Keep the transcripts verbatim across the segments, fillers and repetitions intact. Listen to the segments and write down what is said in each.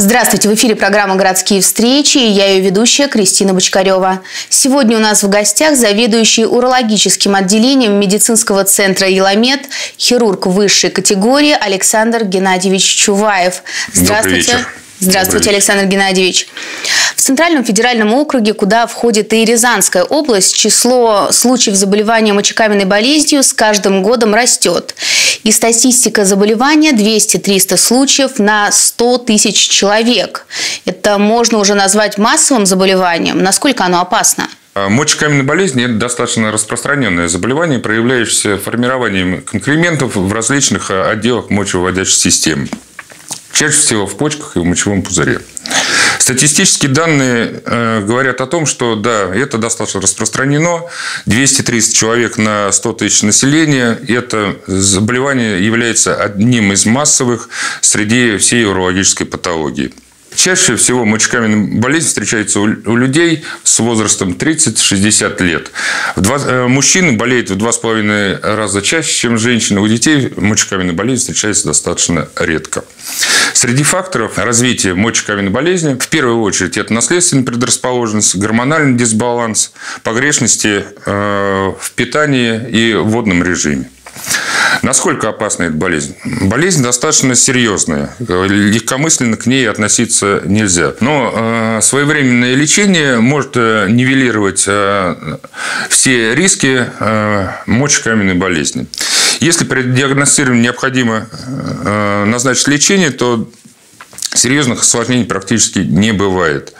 Здравствуйте, в эфире программа «Городские встречи» и я ее ведущая Кристина Бочкарева. Сегодня у нас в гостях заведующий урологическим отделением медицинского центра «Еламед», хирург высшей категории Александр Геннадьевич Чуваев. Здравствуйте. Здравствуйте, Александр Геннадьевич. В Центральном федеральном округе, куда входит и Рязанская область, число случаев заболевания мочекаменной болезнью с каждым годом растет. И статистика заболевания двести-триста случаев на сто тысяч человек. Это можно уже назвать массовым заболеванием. Насколько оно опасно? Мочекаменная болезнь – это достаточно распространенное заболевание, проявляющееся формированием конкрементов в различных отделах мочевыводящей системы. Чаще всего в почках и в мочевом пузыре. Статистические данные э, говорят о том, что да, это достаточно распространено. двести-триста человек на сто тысяч населения. Это заболевание является одним из массовых среди всей урологической патологии. Чаще всего мочекаменная болезнь встречается у людей с возрастом тридцать-шестьдесят лет. Мужчины болеют в два с половиной раза чаще, чем женщины. У детей мочекаменная болезнь встречается достаточно редко. Среди факторов развития мочекаменной болезни в первую очередь это наследственная предрасположенность, гормональный дисбаланс, погрешности в питании и водном режиме. Насколько опасна эта болезнь? Болезнь достаточно серьезная. Легкомысленно к ней относиться нельзя. Но э, своевременное лечение может нивелировать э, все риски э, мочекаменной болезни. Если при диагностировании необходимо э, назначить лечение, то серьезных осложнений практически не бывает.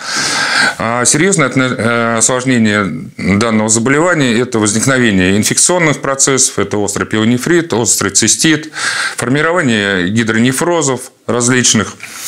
А серьезное осложнение данного заболевания – это возникновение инфекционных процессов, это острый пилонефрит, острый цистит, формирование гидронефрозов различных,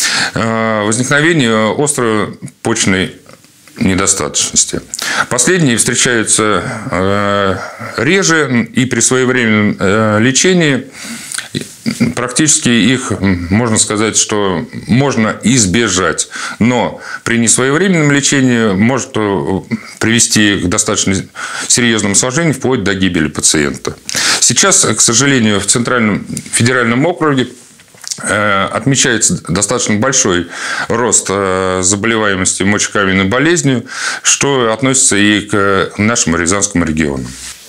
возникновение острой почечной недостаточности. Последние встречаются реже, и при своевременном лечении практически их, можно сказать, что можно избежать. Но при несвоевременном лечении может привести к достаточно серьезным осложнениям, вплоть до гибели пациента. Сейчас, к сожалению, в Центральном федеральном округе отмечается достаточно большой рост заболеваемости мочекаменной болезнью, что относится и к нашему Рязанскому региону.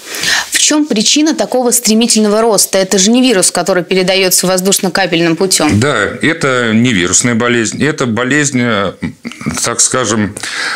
В чем причина такого стремительного роста? Это же не вирус, который передается воздушно-капельным путем. Да, это не вирусная болезнь. Это болезнь, так скажем,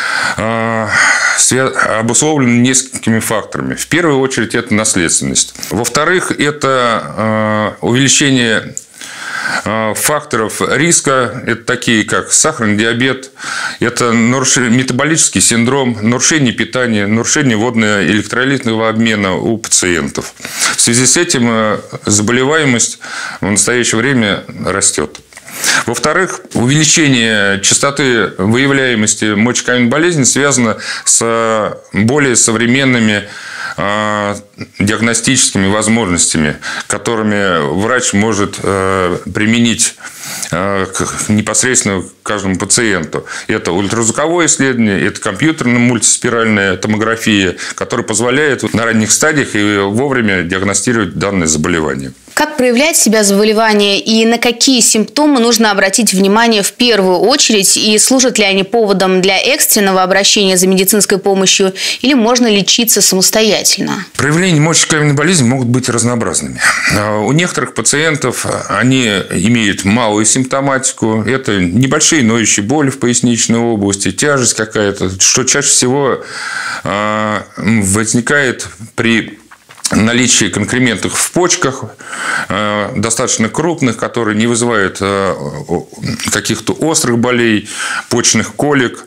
обусловлена несколькими факторами. В первую очередь, это наследственность. Во-вторых, это увеличение факторов риска, это такие как сахарный диабет, это метаболический синдром, нарушение питания, нарушение водно-электролитного обмена у пациентов. В связи с этим заболеваемость в настоящее время растет. Во-вторых, увеличение частоты выявляемости мочекаменной болезни связано с более современными диагностическими возможностями, которыми врач может применить непосредственно к каждому пациенту. Это ультразвуковое исследование, это компьютерная мультиспиральная томография, которая позволяет на ранних стадиях и вовремя диагностировать данное заболевание. Как проявляет себя заболевание и на какие симптомы нужно обратить внимание в первую очередь? И служат ли они поводом для экстренного обращения за медицинской помощью или можно лечиться самостоятельно? Проявления мочекаменной болезни могут быть разнообразными. У некоторых пациентов они имеют малую симптоматику. Это небольшие ноющие боли в поясничной области, тяжесть какая-то, что чаще всего возникает при наличие конкрементов в почках, достаточно крупных, которые не вызывают каких-то острых болей, почечных колик.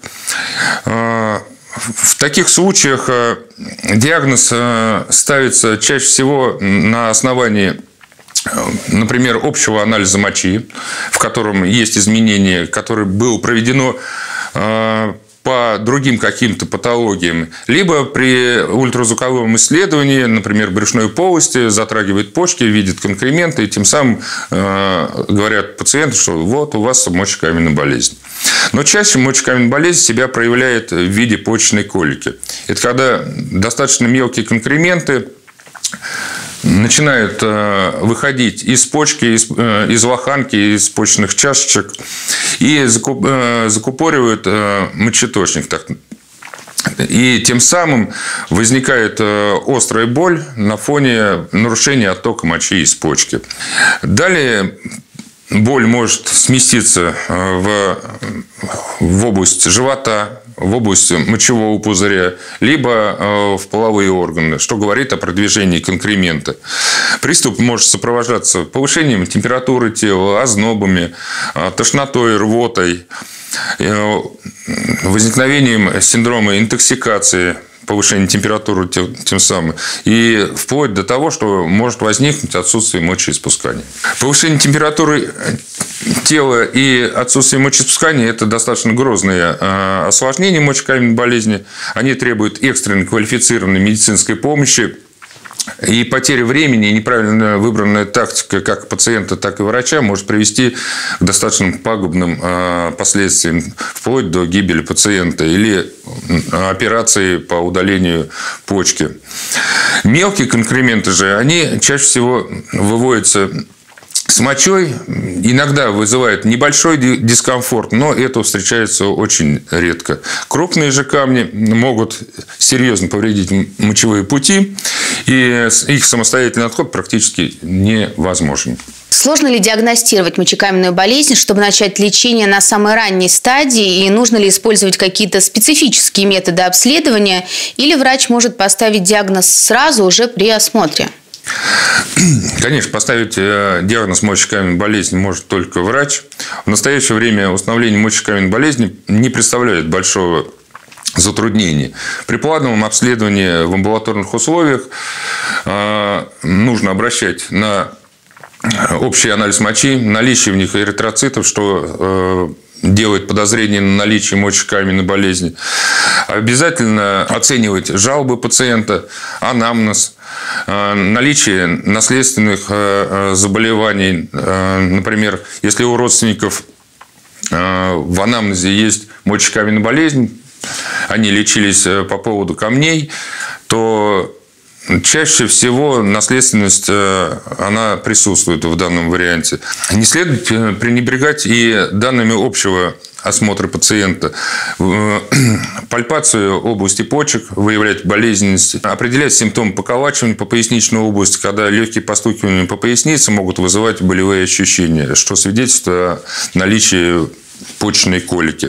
В таких случаях диагноз ставится чаще всего на основании, например, общего анализа мочи, в котором есть изменения, которое было проведено по другим каким-то патологиям, либо при ультразвуковом исследовании, например, брюшной полости, затрагивает почки, видит конкременты, и тем самым э, говорят пациенту, что вот у вас мочекаменная болезнь. Но чаще мочекаменная болезнь себя проявляет в виде почечной колики. Это когда достаточно мелкие конкременты начинают выходить из почки, из, из лоханки, из почечных чашечек и закупоривают мочеточник. И тем самым возникает острая боль на фоне нарушения оттока мочи из почки. Далее боль может сместиться в, в область живота, в область мочевого пузыря, либо в половые органы, что говорит о продвижении конкремента. Приступ может сопровождаться повышением температуры тела, ознобами, тошнотой, рвотой, возникновением синдрома интоксикации, повышение температуры тем самым, и вплоть до того, что может возникнуть отсутствие мочеиспускания. Повышение температуры тела и отсутствие мочеиспускания – это достаточно грозные осложнения мочекаменной болезни. Они требуют экстренной квалифицированной медицинской помощи. И потеря времени и неправильно выбранная тактика как пациента, так и врача может привести к достаточно пагубным последствиям, вплоть до гибели пациента или операции по удалению почки. Мелкие конкременты же, они чаще всего выводятся с мочой, иногда вызывает небольшой дискомфорт, но это встречается очень редко. Крупные же камни могут серьезно повредить мочевые пути, и их самостоятельный отход практически невозможен. Сложно ли диагностировать мочекаменную болезнь, чтобы начать лечение на самой ранней стадии? И нужно ли использовать какие-то специфические методы обследования? Или врач может поставить диагноз сразу уже при осмотре? Конечно, поставить диагноз мочекаменной болезни может только врач. В настоящее время установление мочекаменной болезни не представляет большого затруднения. При плановом обследовании в амбулаторных условиях нужно обращать на общий анализ мочи, наличие в них эритроцитов, что делает подозрение на наличие мочекаменной болезни. Обязательно оценивать жалобы пациента, анамнез, наличие наследственных заболеваний. Например, если у родственников в анамнезе есть мочекаменная болезнь, они лечились по поводу камней, то чаще всего наследственность, она присутствует в данном варианте. Не следует пренебрегать и данными общего осмотра пациента. Пальпацию области почек, выявлять болезненность, определять симптомы поколачивания по поясничной области, когда легкие постукивания по пояснице могут вызывать болевые ощущения, что свидетельствует о наличии почечной колики.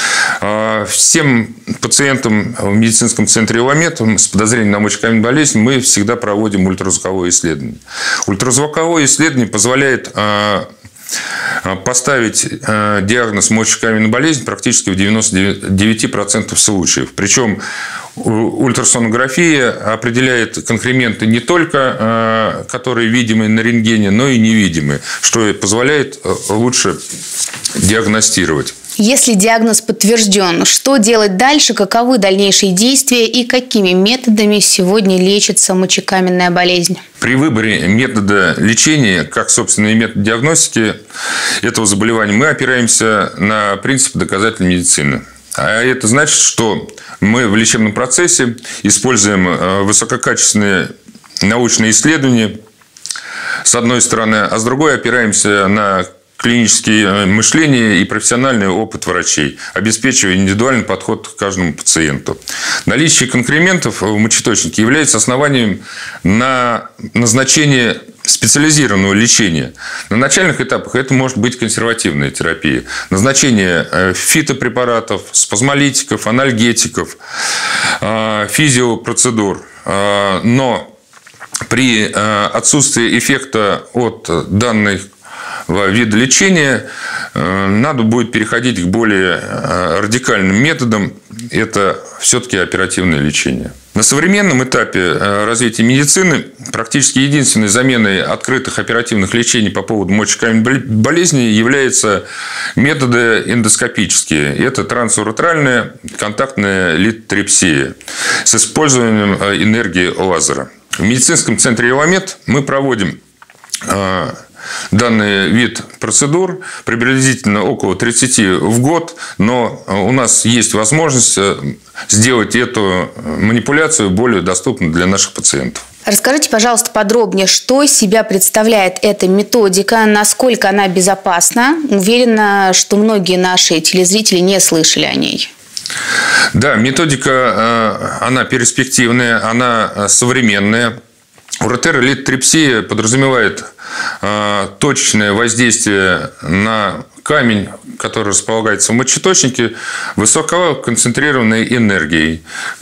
Всем пациентам в медицинском центре «Иламед» с подозрением на мочекаменную болезнь мы всегда проводим ультразвуковое исследование. Ультразвуковое исследование позволяет поставить диагноз мочекаменной болезни практически в девяноста девяти процентах случаев. Причем ультрасонография определяет конкременты не только которые видимые на рентгене, но и невидимые, что позволяет лучше диагностировать. Если диагноз подтвержден, что делать дальше, каковы дальнейшие действия и какими методами сегодня лечится мочекаменная болезнь? При выборе метода лечения, как, собственно, и метод диагностики этого заболевания, мы опираемся на принцип доказательной медицины. А это значит, что мы в лечебном процессе используем высококачественные научные исследования, с одной стороны, а с другой опираемся на клинические мышления и профессиональный опыт врачей, обеспечивая индивидуальный подход к каждому пациенту. Наличие конкрементов в мочеточнике является основанием на назначение специализированного лечения. На начальных этапах это может быть консервативная терапия. Назначение фитопрепаратов, спазмолитиков, анальгетиков, физиопроцедур. Но при отсутствии эффекта от данных вида лечения надо будет переходить к более радикальным методам. Это все-таки оперативное лечение. На современном этапе развития медицины практически единственной заменой открытых оперативных лечений по поводу мочекаменной болезни являются методы эндоскопические. Это трансуретральная контактная литотрипсия с использованием энергии лазера. В медицинском центре «Иламед» мы проводим данный вид процедур приблизительно около тридцати в год, но у нас есть возможность сделать эту манипуляцию более доступной для наших пациентов. Расскажите, пожалуйста, подробнее, что из себя представляет эта методика, насколько она безопасна. Уверена, что многие наши телезрители не слышали о ней. Да, методика, она перспективная, она современная. Уретеролитотрипсия подразумевает точечное воздействие на камень, который располагается в мочеточнике, высококонцентрированной энергией.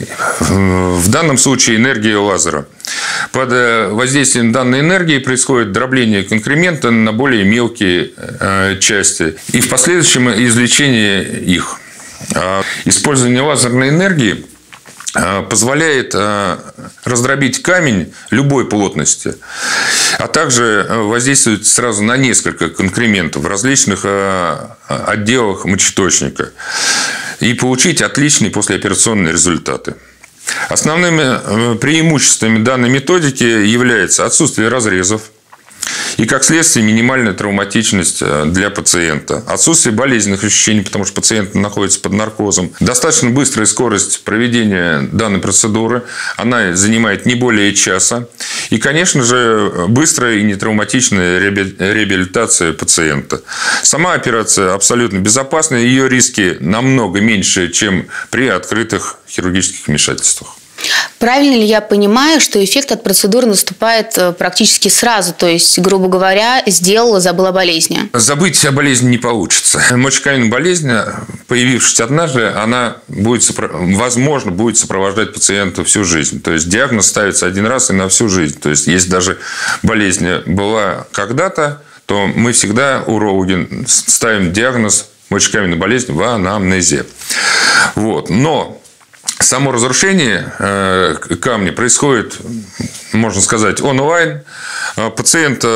В данном случае энергия лазера. Под воздействием данной энергии происходит дробление конкремента на более мелкие части и в последующем извлечение их. Использование лазерной энергии позволяет раздробить камень любой плотности, а также воздействует сразу на несколько конкрементов в различных отделах мочеточника и получить отличные послеоперационные результаты. Основными преимуществами данной методики является отсутствие разрезов и, как следствие, минимальная травматичность для пациента. Отсутствие болезненных ощущений, потому что пациент находится под наркозом. Достаточно быстрая скорость проведения данной процедуры. Она занимает не более часа. И, конечно же, быстрая и нетравматичная реабилитация пациента. Сама операция абсолютно безопасна. Ее риски намного меньше, чем при открытых хирургических вмешательствах. Правильно ли я понимаю, что эффект от процедуры наступает практически сразу? То есть, грубо говоря, сделала, забыла о болезни? Забыть о болезни не получится. Мочекаменная болезнь, появившись однажды, она будет, возможно, будет сопровождать пациента всю жизнь. То есть, диагноз ставится один раз и на всю жизнь. То есть, если даже болезнь была когда-то, то мы всегда, урологи, ставим диагноз мочекаменной болезни в анамнезе. Вот. Но само разрушение камня происходит, можно сказать, онлайн. Пациент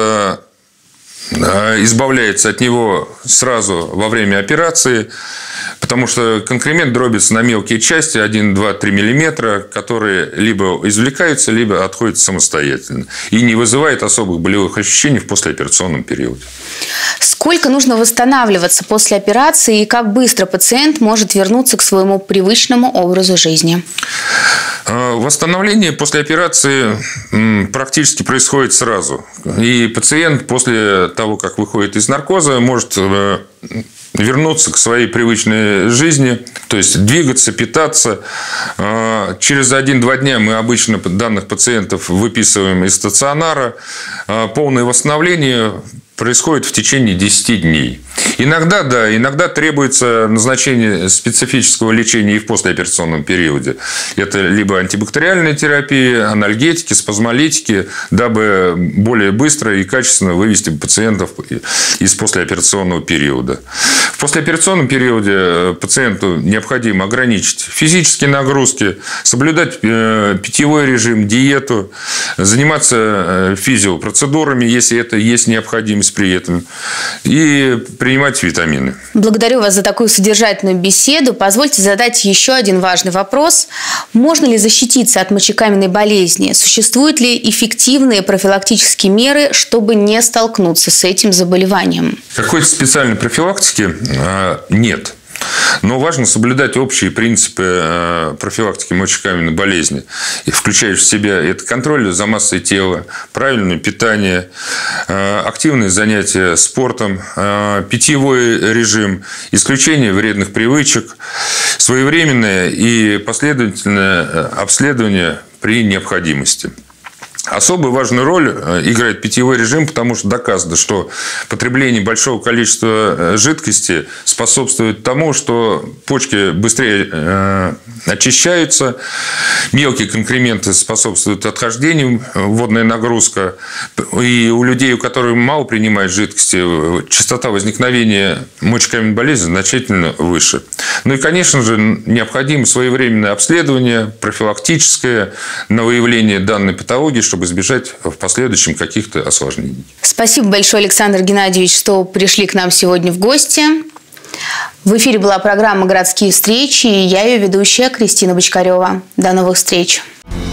избавляется от него сразу во время операции, потому что конкремент дробится на мелкие части, один, два, три миллиметра, которые либо извлекаются, либо отходят самостоятельно. И не вызывает особых болевых ощущений в послеоперационном периоде. Сколько нужно восстанавливаться после операции и как быстро пациент может вернуться к своему привычному образу жизни? Восстановление после операции практически происходит сразу. И пациент после того, как выходит из наркоза, может вернуться к своей привычной жизни, то есть двигаться, питаться. Через один-два дня мы обычно данных пациентов выписываем из стационара. Полное восстановление происходит в течение десяти дней. Иногда, да, иногда требуется назначение специфического лечения и в послеоперационном периоде. Это либо антибактериальная терапия, анальгетики, спазмолитики, дабы более быстро и качественно вывести пациентов из послеоперационного периода. В послеоперационном периоде пациенту необходимо ограничить физические нагрузки, соблюдать питьевой режим, диету, заниматься физиопроцедурами, если это есть необходимость при этом, и принимать витамины. Благодарю вас за такую содержательную беседу. Позвольте задать еще один важный вопрос. Можно ли защититься от мочекаменной болезни? Существуют ли эффективные профилактические меры, чтобы не столкнуться с этим заболеванием? Какой-то специальной профилактики нет. Но важно соблюдать общие принципы профилактики мочекаменной болезни, включающие в себя это контроль за массой тела, правильное питание, активные занятия спортом, питьевой режим, исключение вредных привычек, своевременное и последовательное обследование при необходимости. Особую важную роль играет питьевой режим, потому что доказано, что потребление большого количества жидкости способствует тому, что почки быстрее очищаются, мелкие конкременты способствуют отхождению, водная нагрузка. И у людей, у которых мало принимают жидкости, частота возникновения мочекаменной болезни значительно выше. Ну и, конечно же, необходимо своевременное обследование, профилактическое, на выявление данной патологии, чтобы избежать в последующем каких-то осложнений. Спасибо большое, Александр Геннадьевич, что пришли к нам сегодня в гости. В эфире была программа «Городские встречи» и я ее ведущая Кристина Бочкарева. До новых встреч!